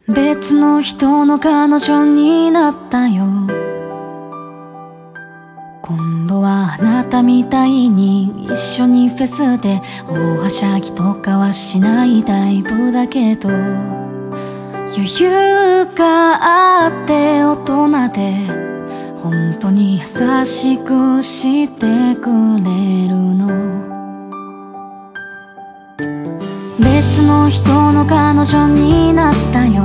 別の人の彼女になったよ。今度はあなたみたいに一緒にフェスで大はしゃぎとかはしないタイプだけど、余裕があって大人で本当に優しくしてくれるの。別の人の彼女になったよ。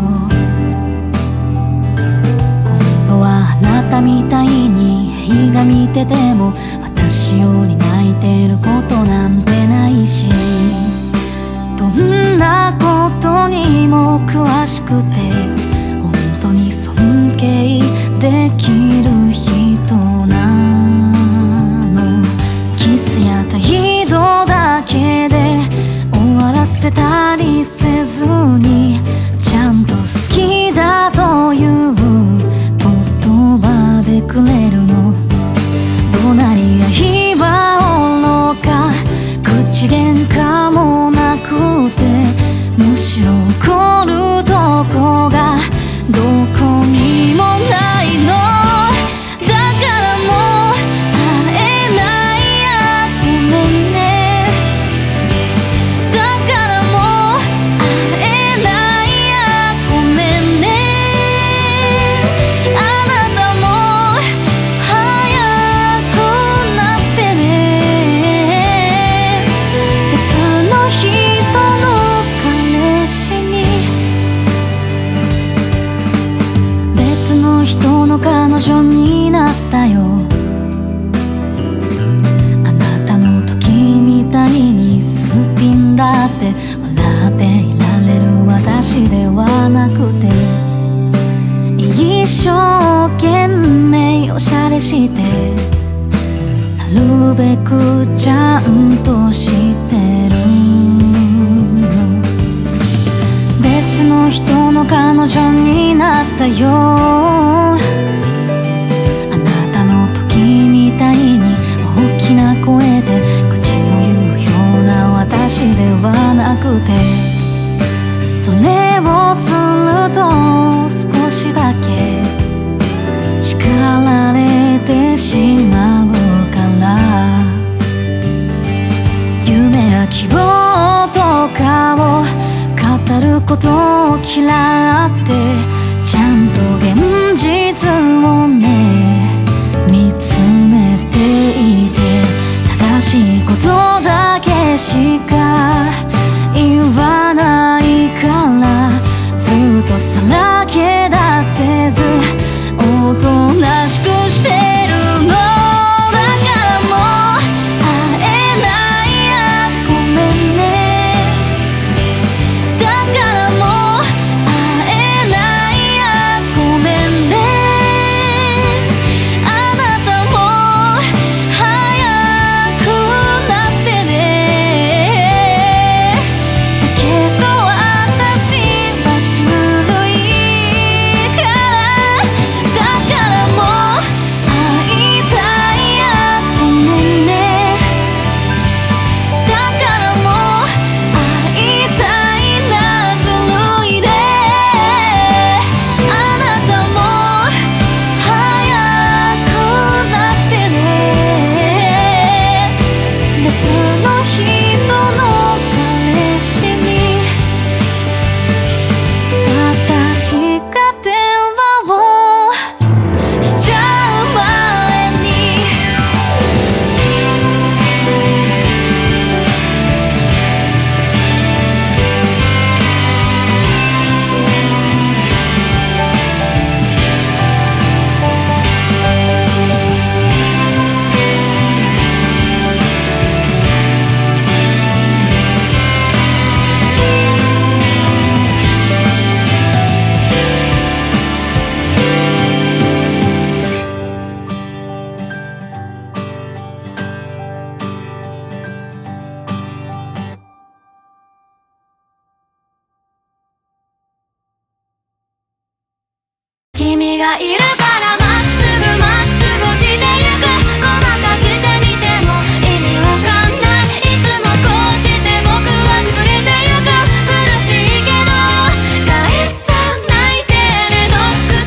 今度はあなたみたいに映画見てても私より泣いてることなんてないし、どんなことにも詳しくて本当に尊敬できる人なの。キスや態度だけで終わらせたりせずに、ちゃんと好きだという言葉でくれるの。怒鳴り合いはおろか口喧嘩もなくて、むしろ怒るとこがどこにもないの。だからもう会えないやごめんね。だからもう会えないやごめんね。あなたも早くなってね。別の人の彼氏に、別の人の彼女になったよ。あなたの時みたいにすっぴんだって笑っていられる私ではなくて、一生懸命おしゃれしてなるべくちゃんとしてるの。別の人の彼女になったよ。あなたの時みたいに大きな声で口を言うような私ではなくて、それをすると少しだけ叱られてしまうから、夢や希望とかを語ることを嫌って、ちゃんと現実をね見つめていて、正しいことだけしか言わないからずっとさらけ出せずおとなしくしてるの。だからもう会えないやごめんね。だからもう会えないやごめんね。あなたも早くなってね。だけど私はすぐいいから、だからもう会いたいやごめんね。だからもう会いたいなずるいで、あなたも早くなってね。別の人の彼氏に私が電話をしちゃう前に、君がいる